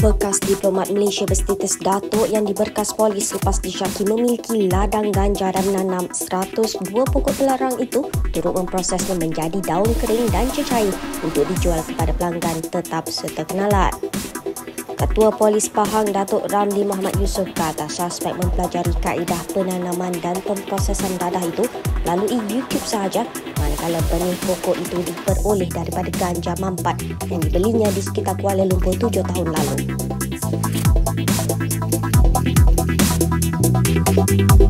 Bekas diplomat Malaysia berstatus datuk yang diberkas polis lepas disyaki memiliki ladang ganja dan menanam 102 pokok terlarang itu turut memprosesnya menjadi daun kering dan cecair untuk dijual kepada pelanggan tetap serta kenalan. Ketua Polis Pahang Datuk Ramli Muhammad Yusof kata suspek mempelajari kaedah penanaman dan pemprosesan dadah itu melalui YouTube sahaja, manakala benih pokok itu diperoleh daripada ganja mampat yang dibelinya di sekitar Kuala Lumpur 7 tahun lalu.